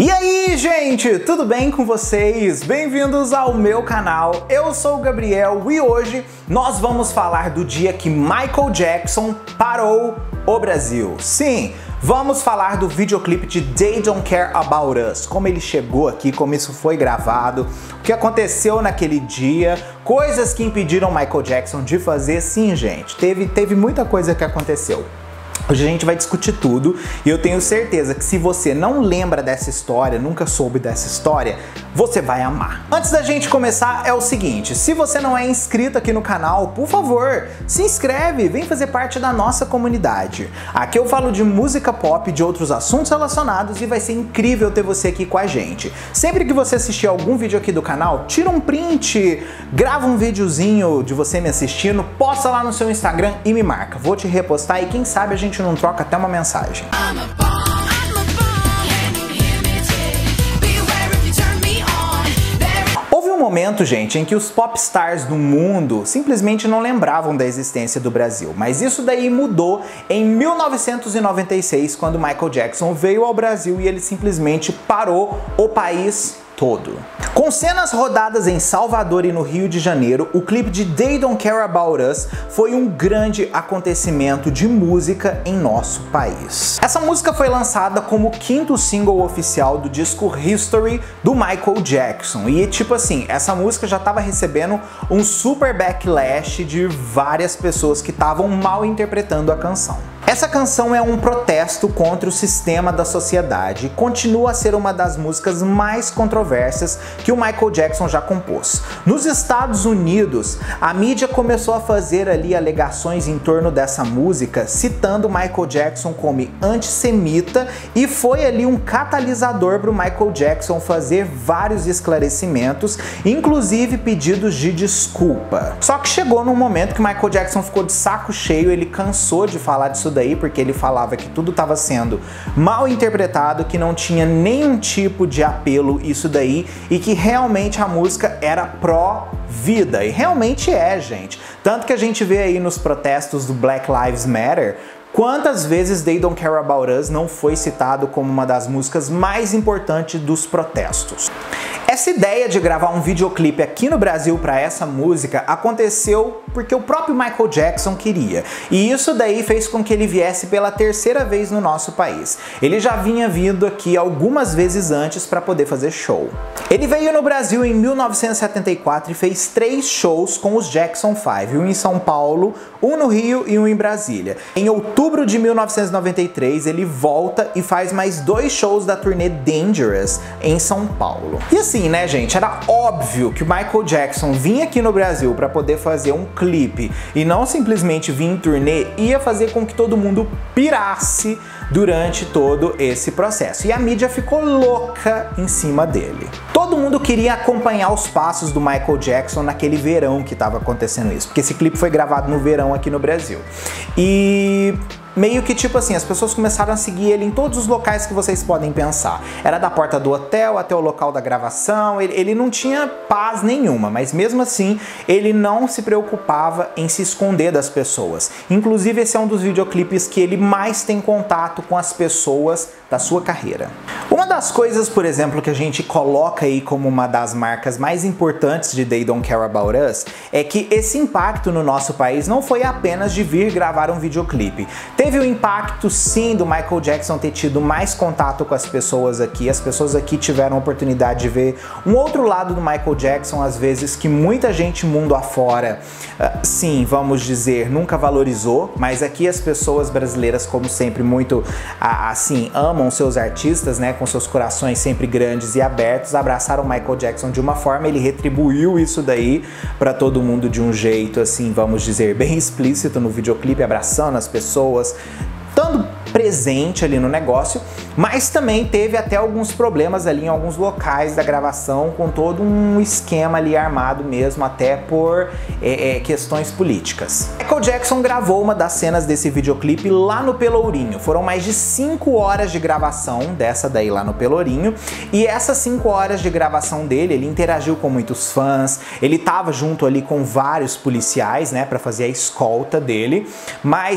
E aí, gente, tudo bem com vocês? Bem-vindos ao meu canal. Eu sou o Gabriel e hoje nós vamos falar do dia que Michael Jackson parou o Brasil. Sim, vamos falar do videoclipe de They Don't Care About Us, como ele chegou aqui, como isso foi gravado, o que aconteceu naquele dia, coisas que impediram Michael Jackson de fazer. Sim, gente, teve muita coisa que aconteceu. Hoje a gente vai discutir tudo e eu tenho certeza que se você não lembra dessa história, nunca soube dessa história, você vai amar. Antes da gente começar, é o seguinte, se você não é inscrito aqui no canal, por favor, se inscreve, vem fazer parte da nossa comunidade. Aqui eu falo de música pop e de outros assuntos relacionados e vai ser incrível ter você aqui com a gente. Sempre que você assistir algum vídeo aqui do canal, tira um print, grava um videozinho de você me assistindo, posta lá no seu Instagram e me marca. Vou te repostar e quem sabe a gente não troca até uma mensagem. Houve um momento, gente, em que os popstars do mundo simplesmente não lembravam da existência do Brasil, mas isso daí mudou em 1996, quando Michael Jackson veio ao Brasil e ele simplesmente parou o país todo. Com cenas rodadas em Salvador e no Rio de Janeiro, o clipe de They Don't Care About Us foi um grande acontecimento de música em nosso país. Essa música foi lançada como o quinto single oficial do disco History do Michael Jackson e tipo assim, essa música já estava recebendo um super backlash de várias pessoas que estavam mal interpretando a canção. Essa canção é um protesto contra o sistema da sociedade e continua a ser uma das músicas mais controversas que o Michael Jackson já compôs. Nos Estados Unidos, a mídia começou a fazer ali alegações em torno dessa música, citando Michael Jackson como antissemita, e foi ali um catalisador para o Michael Jackson fazer vários esclarecimentos, inclusive pedidos de desculpa. Só que chegou num momento que Michael Jackson ficou de saco cheio, ele cansou de falar disso daí, porque ele falava que tudo estava sendo mal interpretado, que não tinha nenhum tipo de apelo isso daí e que realmente a música era pró-vida. E realmente é, gente. Tanto que a gente vê aí nos protestos do Black Lives Matter, quantas vezes They Don't Care About Us não foi citado como uma das músicas mais importantes dos protestos. Essa ideia de gravar um videoclipe aqui no Brasil para essa música aconteceu porque o próprio Michael Jackson queria. E isso daí fez com que ele viesse pela terceira vez no nosso país. Ele já vinha vindo aqui algumas vezes antes para poder fazer show. Ele veio no Brasil em 1974 e fez 3 shows com os Jackson 5, um em São Paulo, um no Rio e um em Brasília. Em outubro de 1993 ele volta e faz mais 2 shows da turnê Dangerous em São Paulo. E assim, né, gente, era óbvio que o Michael Jackson vinha aqui no Brasil para poder fazer um clipe e não simplesmente vir em turnê, ia fazer com que todo mundo pirasse durante todo esse processo. E a mídia ficou louca em cima dele. Todo mundo queria acompanhar os passos do Michael Jackson naquele verão que estava acontecendo isso, porque esse clipe foi gravado no verão aqui no Brasil. E meio que tipo assim, as pessoas começaram a seguir ele em todos os locais que vocês podem pensar. Era da porta do hotel até o local da gravação, ele não tinha paz nenhuma, mas mesmo assim ele não se preocupava em se esconder das pessoas. Inclusive esse é um dos videoclipes que ele mais tem contato com as pessoas da sua carreira. Uma das coisas, por exemplo, que a gente coloca aí como uma das marcas mais importantes de They Don't Care About Us é que esse impacto no nosso país não foi apenas de vir gravar um videoclipe. Teve o impacto, sim, do Michael Jackson ter tido mais contato com as pessoas aqui. As pessoas aqui tiveram a oportunidade de ver um outro lado do Michael Jackson, às vezes, que muita gente mundo afora, sim, vamos dizer, nunca valorizou. Mas aqui as pessoas brasileiras, como sempre, muito, assim, amam seus artistas, né, com seus corações sempre grandes e abertos, abraçaram o Michael Jackson de uma forma, ele retribuiu isso daí para todo mundo de um jeito, assim, vamos dizer, bem explícito no videoclipe, abraçando as pessoas, estando presente ali no negócio, mas também teve até alguns problemas ali em alguns locais da gravação, com todo um esquema ali armado mesmo, até por questões políticas. Michael Jackson gravou uma das cenas desse videoclipe lá no Pelourinho. Foram mais de 5 horas de gravação dessa daí lá no Pelourinho, e essas 5 horas de gravação dele, ele interagiu com muitos fãs, ele tava junto ali com vários policiais, né, para fazer a escolta dele, mas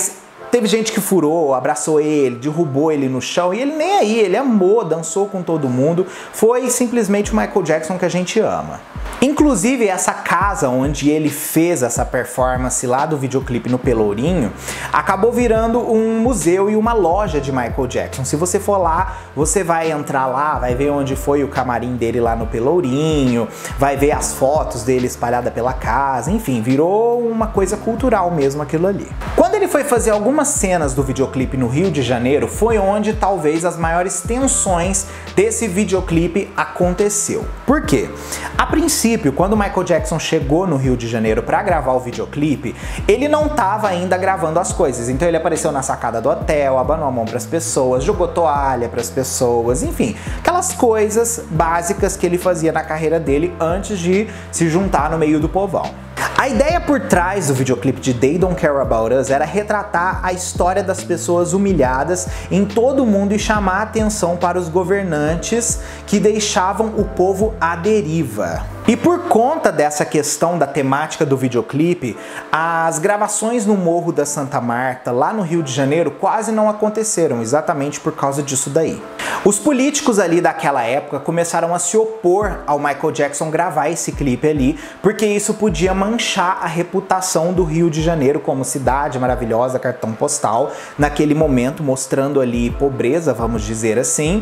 Teve gente que furou, abraçou ele, derrubou ele no chão e ele nem aí, ele amou, dançou com todo mundo. Foi simplesmente o Michael Jackson que a gente ama. Inclusive, essa casa onde ele fez essa performance lá do videoclipe no Pelourinho acabou virando um museu e uma loja de Michael Jackson. Se você for lá, você vai entrar lá, vai ver onde foi o camarim dele lá no Pelourinho, vai ver as fotos dele espalhadas pela casa, enfim, virou uma coisa cultural mesmo aquilo ali. Quando ele foi fazer algumas cenas do videoclipe no Rio de Janeiro, foi onde talvez as maiores tensões desse videoclipe aconteceu. Por quê? A princípio, quando o Michael Jackson chegou no Rio de Janeiro para gravar o videoclipe, ele não estava ainda gravando as coisas. Então ele apareceu na sacada do hotel, abanou a mão para as pessoas, jogou toalha para as pessoas, enfim, aquelas coisas básicas que ele fazia na carreira dele antes de se juntar no meio do povão. A ideia por trás do videoclipe de They Don't Care About Us era retratar a história das pessoas humilhadas em todo o mundo e chamar a atenção para os governantes que deixavam o povo à deriva. E por conta dessa questão da temática do videoclipe, as gravações no Morro da Santa Marta, lá no Rio de Janeiro, quase não aconteceram, exatamente por causa disso daí. Os políticos ali daquela época começaram a se opor ao Michael Jackson gravar esse clipe ali, porque isso podia manchar a reputação do Rio de Janeiro como cidade maravilhosa, cartão postal, naquele momento, mostrando ali pobreza, vamos dizer assim,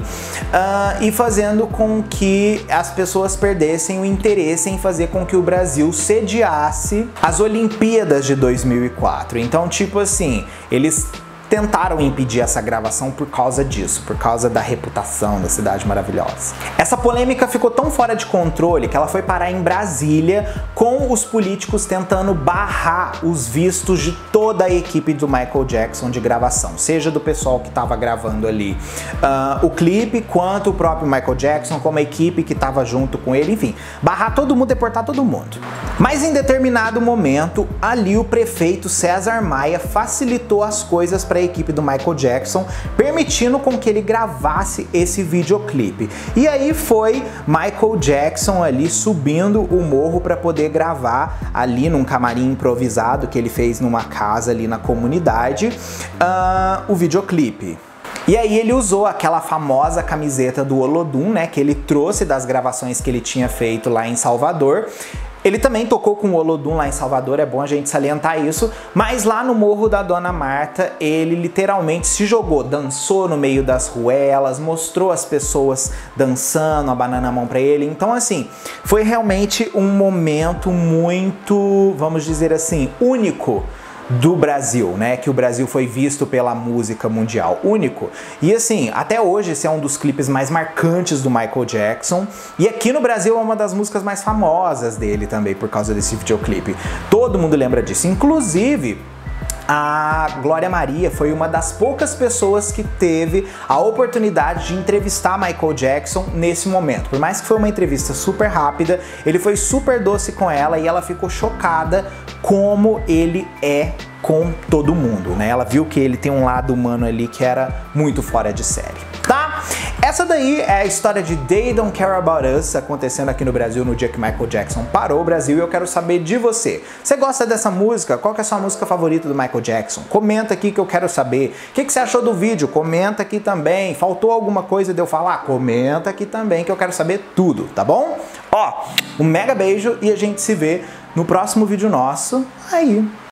e fazendo com que as pessoas perdessem o interesse em fazer com que o Brasil sediasse as Olimpíadas de 2004. Então, tipo assim, eles tentaram impedir essa gravação por causa disso, por causa da reputação da cidade maravilhosa. Essa polêmica ficou tão fora de controle que ela foi parar em Brasília, com os políticos tentando barrar os vistos de toda a equipe do Michael Jackson de gravação, seja do pessoal que estava gravando ali o clipe, quanto o próprio Michael Jackson, como a equipe que estava junto com ele, enfim, barrar todo mundo, deportar todo mundo. Mas em determinado momento, ali o prefeito César Maia facilitou as coisas para a equipe do Michael Jackson, permitindo com que ele gravasse esse videoclipe. E aí foi Michael Jackson ali subindo o morro para poder gravar ali num camarim improvisado que ele fez numa casa ali na comunidade, o videoclipe. E aí ele usou aquela famosa camiseta do Olodum, né, que ele trouxe das gravações que ele tinha feito lá em Salvador. Ele também tocou com o Olodum lá em Salvador, é bom a gente salientar isso, mas lá no Morro da Dona Marta, ele literalmente se jogou, dançou no meio das ruelas, mostrou as pessoas dançando, abanando a mão pra ele. Então, assim, foi realmente um momento muito, vamos dizer assim, único do Brasil, né? Que o Brasil foi visto pela música mundial, único. E assim, até hoje esse é um dos clipes mais marcantes do Michael Jackson. E aqui no Brasil é uma das músicas mais famosas dele também, por causa desse videoclipe. Todo mundo lembra disso, inclusive a Glória Maria foi uma das poucas pessoas que teve a oportunidade de entrevistar Michael Jackson nesse momento. Por mais que foi uma entrevista super rápida, ele foi super doce com ela e ela ficou chocada como ele é com todo mundo, né? Ela viu que ele tem um lado humano ali que era muito fora de série, tá? Essa daí é a história de They Don't Care About Us acontecendo aqui no Brasil no dia que Michael Jackson parou o Brasil, e eu quero saber de você. Você gosta dessa música? Qual que é a sua música favorita do Michael Jackson? Comenta aqui que eu quero saber. O que você achou do vídeo? Comenta aqui também. Faltou alguma coisa de eu falar? Comenta aqui também que eu quero saber tudo, tá bom? Ó, um mega beijo e a gente se vê no próximo vídeo nosso aí.